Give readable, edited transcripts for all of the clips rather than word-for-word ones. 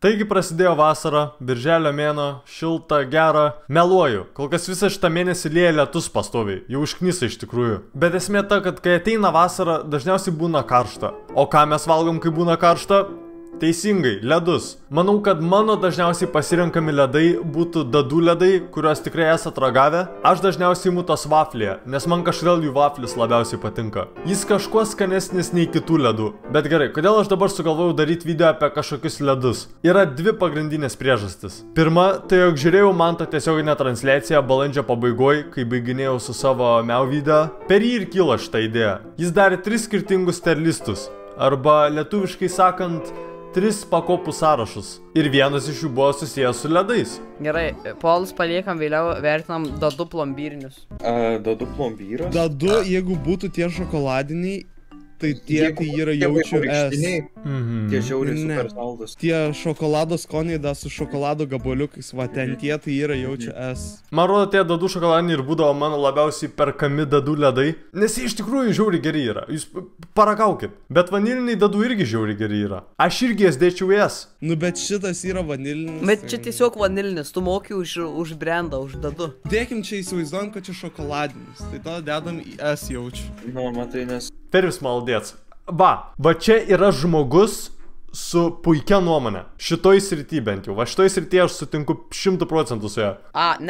Taigi prasidėjo vasara, birželio mėnuo, šilta, gera. Meluoju, kol kas visą šitą mėnesį lieja lietus pastoviai, jau užknisa iš tikrųjų. Bet esmė ta, kad kai ateina vasara, dažniausiai būna karšta. O ką mes valgom, kai būna karšta? Teisingai, ledus. Manau, kad mano dažniausiai pasirenkami ledai būtų dadų ledai, kuriuos tikrai esate ragavę. Aš dažniausiai imu tos vaflėje, nes man kažkodėl jų vaflis labiausiai patinka. Jis kažkuo skanesnis nei kitų ledų. Bet gerai, kodėl aš dabar sugalvojau daryti video apie kažkokius ledus? Yra dvi pagrindinės priežastis. Pirma, tai jog žiūrėjau Manto tiesioginę transliaciją balandžio pabaigoj, kai baiginėjau su savo Meu video. Per jį ir kilo šitą idėją. Jis darė 3 skirtingus terlistus. Arba lietuviškai sakant, 3 pakopų sąrašus. Ir vienas iš jų buvo susijęs su ledais. Gerai, polus paliekam, vėliau vertinam dadų plombyrinius. Dadų plombyras? Dadu, jeigu būtų tie šokoladiniai, tai tie, kai yra jaučiu S. Tie žiauriai super saldas. Tie šokolado skoniai da su šokolado gabaliukais, va ten tie, tai yra jaučiu S. Man rodo, tie dadų šokoladiniai ir būdavo mano labiausiai perkami dadų ledai. Nes jie iš tikrųjų žiauriai geri yra. Jūs paragaukit. Bet vaniliniai dadų irgi žiauriai geri yra. Aš irgi jas dėčiau S. Nu bet šitas yra vanilinis. Bet čia tiesiog vanilinis, tu moki už brandą, už dadų. Dėkim čia įsivaizduojam, kad čia šokoladinis. Tai tada dedam į S jaučiu. Nu, matai, nes... Peris maldėts. Va čia yra žmogus su puikia nuomonė. Šitoj srity bent jau. Va šitoj srity aš sutinku 100% su ją.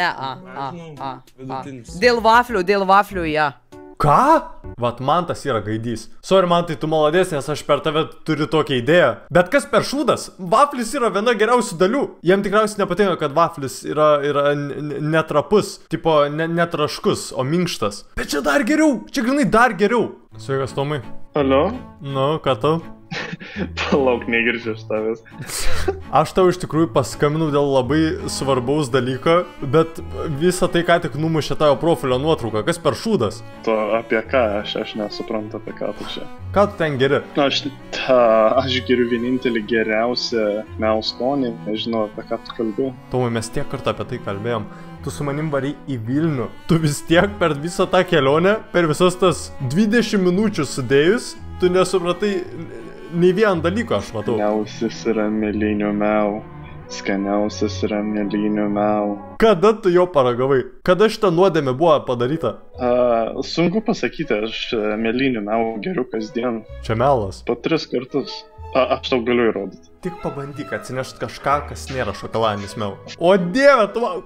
Dėl vaflių, ja. Ką? Vat Mantas yra gaidys. Sorry, Mantai, tu maladės, nes aš per tave turiu tokią idėją. Bet kas per šūdas? Vaflis yra viena geriausių dalių. Jiem tikriausiai nepatinka, kad vaflis yra netrapus. Tipo, netraškus, o minkštas. Bet čia dar geriau. Čia grinai dar geriau. Sveikas, Tomai. Alio? Nu, ką tau? Palauk, negirdžiu aš tavęs. Aš tau iš tikrųjų paskambinau dėl labai svarbaus dalyko, bet visą tai ką tik numušė tavo profilio nuotrauką. Kas per šūdas? To apie ką? Aš nesuprantu apie ką tu čia. Ką tu ten geri? Aš geriu vienintelį geriausią Meu skonį. Nežinau, apie ką tu kalbi. Tomai, mes tiek kartą apie tai kalbėjom. Tu su manim varai į Vilnių. Tu vis tiek per visą tą kelionę, per visas tas 20 minučių sudėjus, tu nesupratai nei vieną dalyką, aš matau. Skaniausias yra mėlynių Meu. Skaniausias yra mėlynių Meu. Kada tu jo paragavai? Kada šitą nuodėmė buvo padaryta? Sunku pasakyti, aš mėlynių Meu geriu kasdien. Čia melas. Po 3 kartus. Aš tau galiu įrodyti. Tik pabandyk atsinešt kažką, kas nėra šokoladinis Meu. O dieve, tu man...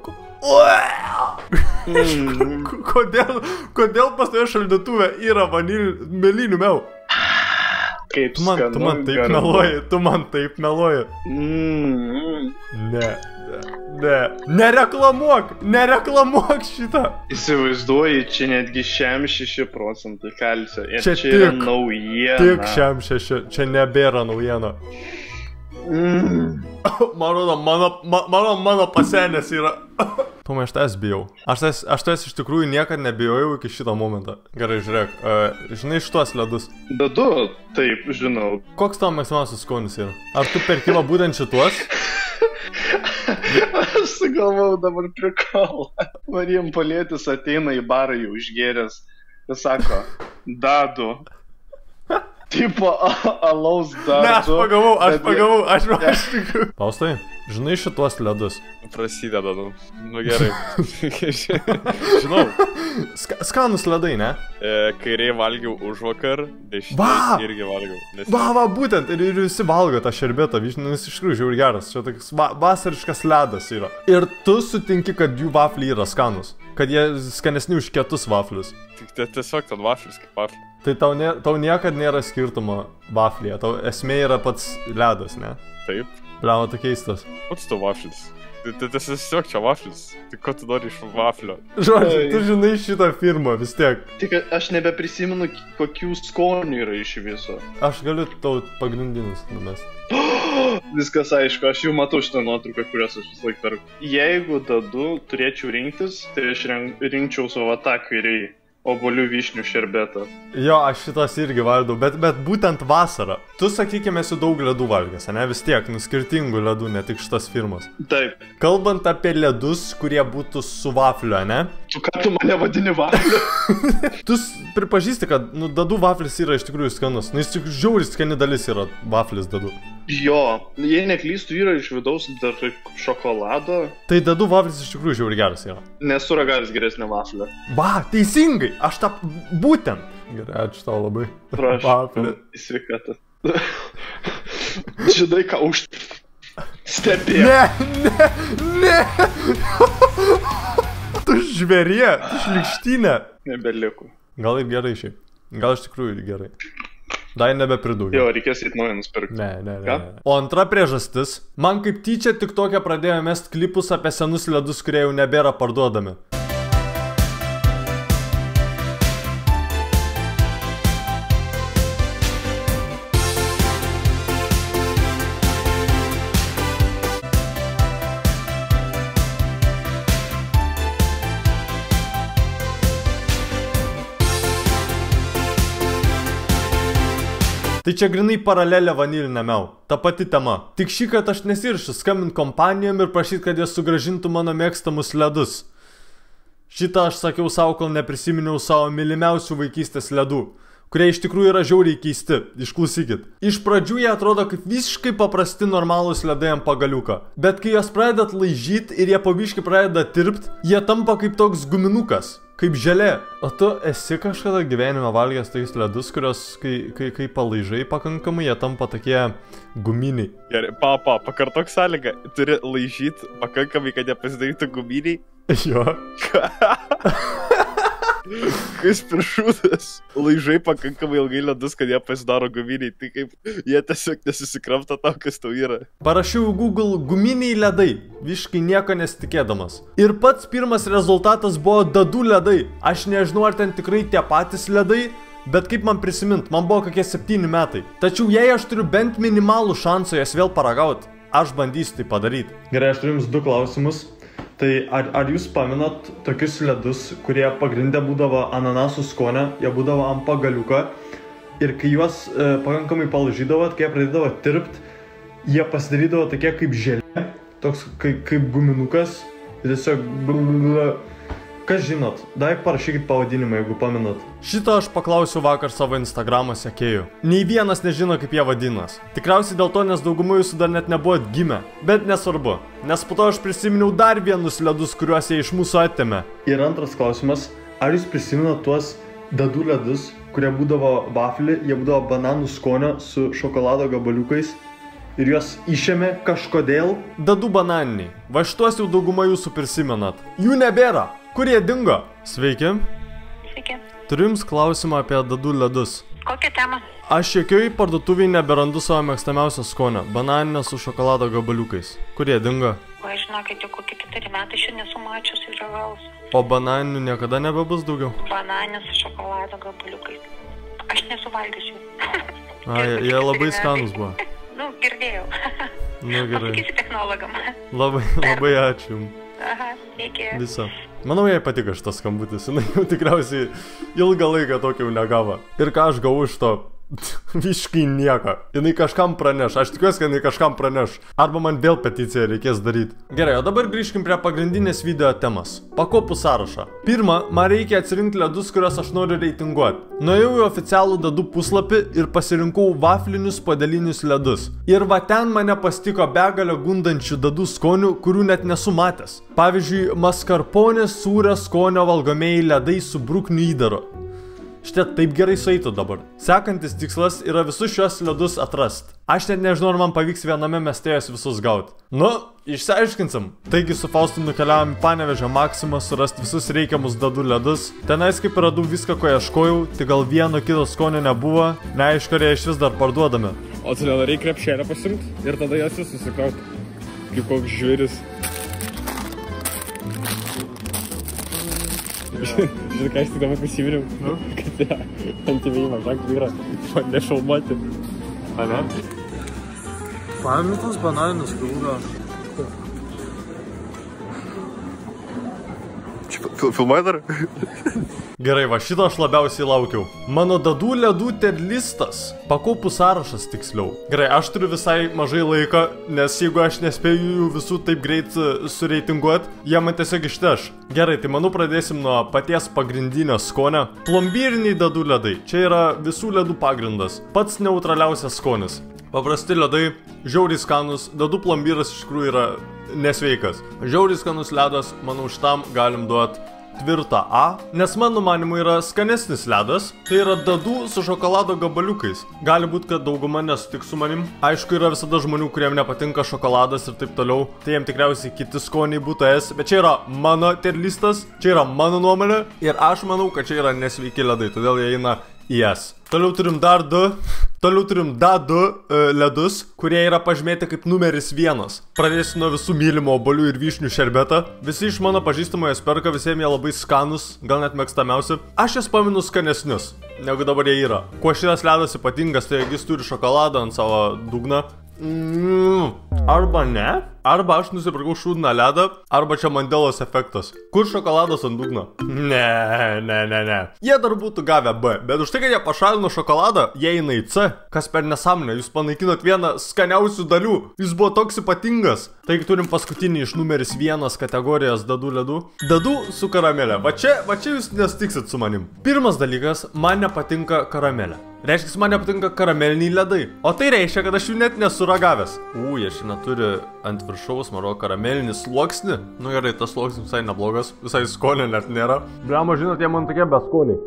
Kodėl pas tave šaldytuve yra mėlynių Meu? Kaip tu man taip meluoji. Nereklamuok šitą. Įsivaizduoji, čia netgi 6% kalcio. Ir čia yra naujiena. Tik 6, čia nebėra naujiena. Man rodo, mano pasenės yra. Tomai, aš tavęs bijau. Aš tavęs iš tikrųjų niekad nebijojau iki šito momento. Gerai, žiūrėk, žinai šitos ledus? Dadu, taip, žinau. Koks tavo mėgstamiausias skonis yra? Ar tu perki va būtent šitos? Aš sugalvojau dabar prikalą. Marijampolietis ateina į barą jau išgėręs. Jis sako, Dadu. Tipo alaus Dadu. Ne, aš pagavau. Paustai, žinai šitos ledus? Prasideda, nu gerai. Žinau. Skanus ledai, ne? Kairiai valgiau užvakar, dešiniai irgi valgiau. Va, būtent, ir visi valgo tą šerbetą, jis iš tikrųjų žiauriai geras, čia toks vasariškas ledas yra. Ir tu sutinki, kad jų vafliai yra skanus, kad jie skanesni už kietus vaflius. Tiesiog ten vaflis kaip vaflis. Tai tau niekad nėra skirtumo vaflyje, tau esmė yra pats ledas, ne? Taip. Bliavo, tu keistas. Pats tu vaflis. Tai tiesiog čia vaflis. Tai ko tu nori iš vaflio? Žodžiu, tu žinai šitą firmą vis tiek. Tik aš nebeprisimenu, kokių skonių yra iš viso. Aš galiu tau pagrindinius numest. Viskas aišku, aš jau matau šitą nuotrauką, kurios aš vis laik perku. Jeigu Dadu turėčiau rinktis, tai aš rinkčiau savo tą kairiai. Obuolių vyšnių šerbetą. Jo, aš šitos irgi valgau, bet būtent vasarą. Tu, sakykime, esi daug ledų valgęs, ne? Vis tiek, skirtingų ledų, ne tik šitas firmas. Taip. Kalbant apie ledus, kurie būtų su vafliu, ne? Tu ką tu mane vadini vafliu? Tu pripažįsti, kad, dadų vaflis yra iš tikrųjų skanus. Jis tik žiauriai skani dalis yra vaflis dadų. Jo, jei neklystų, yra iš vidaus dar šokolado. Tai dadų vaflis iš tikrųjų žiauriai geras yra. Nesu ragavęs geresnę vaflę. Va, teisingai, aš tą būtent. Gerai, ačiū tau labai. Prašau, į sveikatą. Žinai, ką stebėjo. Ne. Tu žvėrie, tu šlikštynė. Nebeliku. Gal ir gerai šiaip. Gal iš tikrųjų gerai. Dai nebepridūgiu. Jo, reikės įt naują nusipirkti. Ne. O antra priežastis. Man kaip tyčia tik tokia pradėjo mest klipus apie senus ledus, kurie jau nebėra parduodami. Tai čia grinai paralelė vaniliniamiau. Ta pati tema. Tik šį kartą aš nesiršiu skambint kompanijom ir prašyti, kad jie sugrąžintų mano mėgstamus ledus. Šitą aš sakiau savo, kol neprisiminiau savo mylimiausių vaikystės ledų, kurie iš tikrųjų yra žiauriai keisti. Išklausykit. Iš pradžių jie atrodo kaip visiškai paprasti normalūs ledai ant pagaliuką. Bet kai juos pradedat laižyti ir jie pabiškai pradeda tirpt, jie tampa kaip toks guminukas. Kaip želė. O tu esi kažkada gyvenime valgęs tais ledus, kurios, kai palaižai pakankamai, jie tampa tokie guminiai. Gerai, pakartok sąlygą. Turi laižyti pakankamai, kad jie pasidarytų guminiai? Jo. Kas per šūdas? Laižai pakankamai ilgai ledus, kad jie pasidaro guminiai. Tai kaip jie tiesiog nesusikramta tau, kas tau yra. Parašiau Google guminiai ledai, visiškai nieko nesitikėdamas. Ir pats pirmas rezultatas buvo dadų ledai. Aš nežinau, ar ten tikrai tie patys ledai, bet kaip man prisimint, man buvo kokie 7 metai. Tačiau jei aš turiu bent minimalų šansą jas vėl paragauti, aš bandysiu tai padaryti. Gerai, aš turiu jums 2 klausimus. Tai ar jūs paminat tokius ledus, kurie pagrindė būdavo ananasų skonio, jie būdavo ant pagaliuką ir kai juos pakankamai palaižydavot, kai jie pradėdavo tirpt, jie pasidarydavo tokie kaip želė, toks kaip guminukas, tiesiog... Kas žinot, dai parašykit pavadinimą, jeigu paminat. Šitą aš paklausiu vakar savo Instagramo sekėjų. Nei vienas nežino, kaip jie vadinas. Tikriausiai dėl to, nes dauguma jūsų dar net nebuvot gimę. Bet nesvarbu, nes po to aš prisiminiau dar vienus ledus, kuriuos jie iš mūsų atėmė. Ir antras klausimas, ar jūs prisiminat tuos dadų ledus, kurie būdavo vafli, jie būdavo bananų skonio su šokolado gabaliukais ir juos išėmė kažkodėl? Dadų bananiniai. Va šitos jau dauguma jūsų prisimenat. Jų nebėra. Kur jie dingo? Sveiki. Sveiki. Turiu jums klausimą apie dadų ledus. Kokią temą? Aš jokioj parduotuvėj neberandu savo mėgstamiausio skonio. Bananinę su šokolado gabaliukais. Kur jie dingo? O aš žinokit, jau kokie 4 metai šiandien nesu mačius ir ragaus. O bananinių niekada nebebus daugiau? Bananinė su šokolado gabaliukais. Aš nesu valgius jų. Jie labai skanus buvo. Nu, girdėjau. Nu, gerai. Pasakysiu technologam. Labai ačiū jums. Aha, iki. Viso. Manau, jai patiko šitas skambutis. Jinai jau tikriausiai ilgą laiką tokio jau negavo. Ir ką aš gavau iš to? Visiškai nieko. Jinai kažkam praneš. Aš tikiuosi, kad jinai kažkam praneš. Arba man vėl peticiją reikės daryti. Gerai, o dabar grįžkim prie pagrindinės video temas. Pakopų sąrašą. Pirma, man reikia atsirinkti ledus, kuriuos aš noriu reitinguoti. Nuėjau į oficialų dadų puslapį ir pasirinkau vaflinius padelinius ledus. Ir va ten mane pastiko begalio gundančių dadų skonių, kurių net nesu matęs. Pavyzdžiui, maskarponės sūrio skonio valgomieji ledai su bruknių įdaru. Šitie taip gerai sueitų dabar. Sekantis tikslas yra visus šios ledus atrast. Aš net nežinau, ar man pavyks viename mieste juos visus gauti. Nu, išsiaiškinsim. Taigi su Faustu nukeliavom į Panevėžio Maksimą surasti visus reikiamus dadų ledus. Tenais kaip radau viską, ko ieškojau, tik gal vieno kito skonio nebuvo. Neaišku, ar jie iš vis dar parduodami. O tu nedarai krepšėlę pasiimti ir tada jas susikrauti. Kaip koks žvėris. Žinai, ką aš tik dabar pasiminiau, kad ant įvėjimo ženklų yra nešalmoti. Ane? Pamintus bananinius krūgą. Filmai dar? Gerai, va šitą aš labiausiai laukiau. Mano dadų ledų terlistas. Pakopų sąrašas tiksliau. Gerai, aš turiu visai mažai laiko, nes jeigu aš nespėju jų visų taip greit sureitinguoti, jie man tiesiog išteš. Gerai, tai manau pradėsim nuo paties pagrindinio skonio. Plombyriniai dadų ledai. Čia yra visų ledų pagrindas. Pats neutraliausias skonis. Paprasti ledai, žiauriai skanus, dadų plombyras iš tikrųjų yra nesveikas. Žiauriai skanus ledas, manau, šitam galim duoti tvirtą A, nes mano manimu yra skanesnis ledas, tai yra dadų su šokolado gabaliukais. Gali būti, kad dauguma nesutiks su manim. Aišku, yra visada žmonių, kuriem nepatinka šokoladas ir taip toliau, tai jiem tikriausiai kiti skoniai būtų es, bet čia yra mano terlistas, čia yra mano nuomonė ir aš manau, kad čia yra nesveiki ledai, todėl jie eina į es. Toliau turim dar du ledus, kurie yra pažymėti kaip numeris 1. Pradėsiu nuo visų mylimų obuolių ir vyšnių šerbetą. Visi iš mano pažįstamų jas perka, visiems jie labai skanus, gal net mėgstamiausi. Aš jas paminu skanesnius, negu dabar jie yra. Kuo šitas ledas ypatingas, tai jis turi šokoladą ant savo dugną. Arba ne, arba aš nusipirkau šūdną ledą, arba čia Mandelos efektas. Kur šokoladas ant dugno? Ne. Jie dar būtų gavę B, bet už tai, kad jie pašalino šokoladą, jie eina į C. Kas per nesąmonę, jūs panaikinot vieną skaniausių dalių. Jis buvo toks ypatingas. Taigi turim paskutinį iš numeris 1 kategorijos dadų ledų. Dadų su karamelė. Va čia jūs nestiksit su manim. Pirmas dalykas, man nepatinka karamelė. Reiškia, man nepatinka karameliniai ledai. O tai reiškia, kad aš jų net nesuragavęs. Jie šiandien turi ant viršaus maro karamelinį sluoksnį. Nu gerai, tas sluoksnis visai neblogas. Visai skonio net nėra. Bliama, žinot, jie man tokie beskoniai.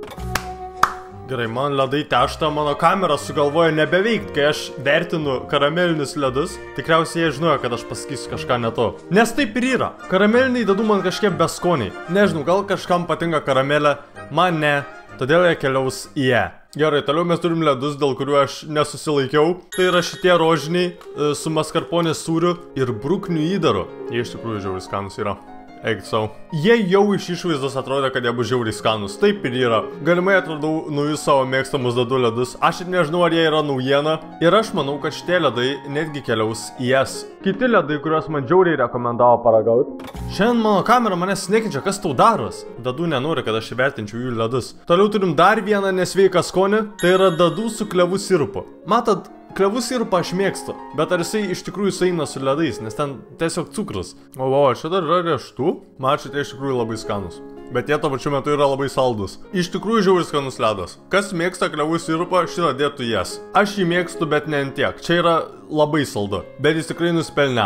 Gerai, man ledai tešta, mano kamera sugalvoja nebeveikti, kai aš vertinu karamelinius ledus. Tikriausiai jie žinojo, kad aš pasakysiu kažką ne to. Nes taip ir yra. Karameliniai dadų man kažkiek beskoniai. Nežinau, gal kažkam patinka karamelė, man ne. Todėl jie keliaus į E. Gerai, toliau mes turim ledus, dėl kurių aš nesusilaikiau. Tai yra šitie rožiniai su maskarponės sūriu ir bruknių įdaru. Jie iš tikrųjų žiauriai skanus yra. Eik sau. Jie jau iš išvaizdos atrodė, kad jie bus žiauriai skanus. Taip ir yra. Galimai atradau naujus savo mėgstamus dadų ledus. Aš ir nežinau, ar jie yra naujiena. Ir aš manau, kad šitie ledai netgi keliaus į jas. Kiti ledai, kuriuos man žiauriai rekomendavo paragauti. Šiandien mano kamera manęs nekenčia, kas tau daros. Dadų nenori, kad aš įvertinčiau jų ledus. Toliau turim dar vieną nesveiką skonį. Tai yra dadų su klevų sirupu. Matot, klevų sirupą aš mėgstu, bet ar jisai iš tikrųjų sueina su ledais, nes ten tiesiog cukrus. O, čia dar yra riešutų. Man šitie iš tikrųjų labai skanus. Bet jie to pačiu metu yra labai saldus. Iš tikrųjų žiauriai skanus ledas. Kas mėgsta klevų sirupą, šitą dėtų jas. Aš jį mėgstu, bet ne ant tiek. Čia yra labai saldu. Bet jis tikrai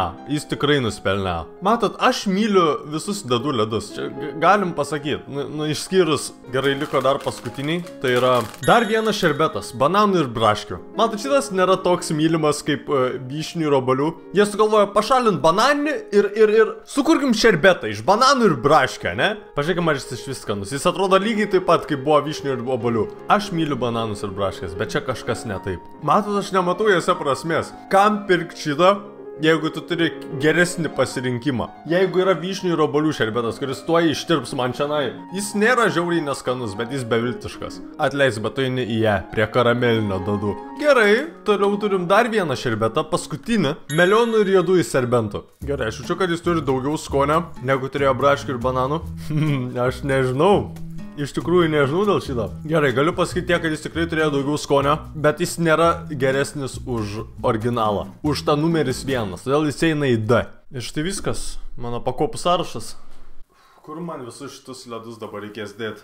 nuspelnė. Matot, aš myliu visus dadų ledus. Čia galim pasakyti. Nu, išskyrus, gerai liko dar paskutiniai. Tai yra dar vienas šerbetas. Bananų ir braškių. Matot, šitas nėra toks mylimas kaip vyšnių ir obuolių. Jie sugalvojo pašalint bananinį ir sukurkim šerbetą iš bananų ir braškio, ne? Pažiūrėkime, ar jis iš vis skanus. Jis atrodo lygiai taip pat, kaip buvo vyšnių ir obuolių. Aš myliu bananus ir braškės, bet čia kažkas ne taip. Matot, aš nematau jose prasmės. Kam pirkti šitą, jeigu tu turi geresnį pasirinkimą? Jeigu yra vyšnių ir obuolių šerbetas, kuris tuoj ištirps man čianai, jis nėra žiauriai neskanus, bet jis beviltiškas. Atleis, bet tu eini į ją, prie karamelinio dadų. Gerai, toliau turim dar vieną šerbetą, paskutinį, melionų ir juodųjų serbentų. Gerai, aš jaučiu, kad jis turi daugiau skonio, negu turėjo braškių ir bananų. Aš nežinau. Iš tikrųjų nežinau dėl šito. Gerai, galiu pasakyti tiek, kad jis tikrai turėjo daugiau skonio, bet jis nėra geresnis už originalą. Už tą numeris 1, todėl jis eina į D. Ir štai viskas, mano pakopų sąrašas. Kur man visus šitus ledus dabar reikės dėti?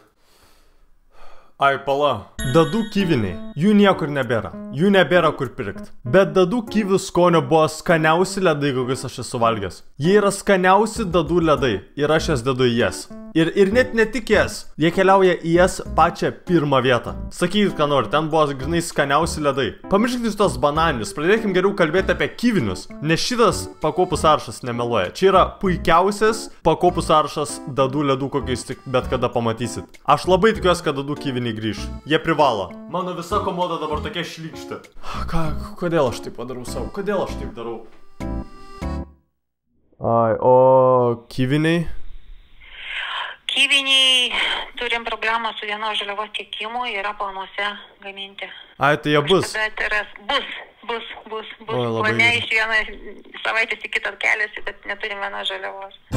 Ai, pala. Dadų kiviniai. Jų niekur nebėra. Jų nebėra kur pirkti. Bet dadų kivių skonio buvo skaniausi ledai, kokius aš esu valgęs. Jie yra skaniausi dadų ledai. Ir aš jas dedu į jas. Ir net ne tik jas. Jie keliauja į jas pačią pirmą vietą. Sakykit, ką nori, ten buvo grinai skaniausi ledai. Pamirškite šitos bananinius. Pradėkim geriau kalbėti apie kivinius. Nes šitas pakopų sąrašas nemeluoja. Čia yra puikiausias pakopų sąrašas dadų ledų, kokiais tik bet kada pamatysit. Aš labai tikiuosi, kad dadų kiviniai grįš. Jie privalo. Mano visa komoda dabar tokia šlykšti. Kodėl aš taip padarau savo? Kodėl aš taip darau? Ai, o kiviniai? Kiviniai turim problemą su vieno žaliavos tiekimu, yra planuose gaminti. Ai, tai jie bus? Bus. Plane iš vieną savaitės į kitą keliasi, bet neturim vienos žaliavos.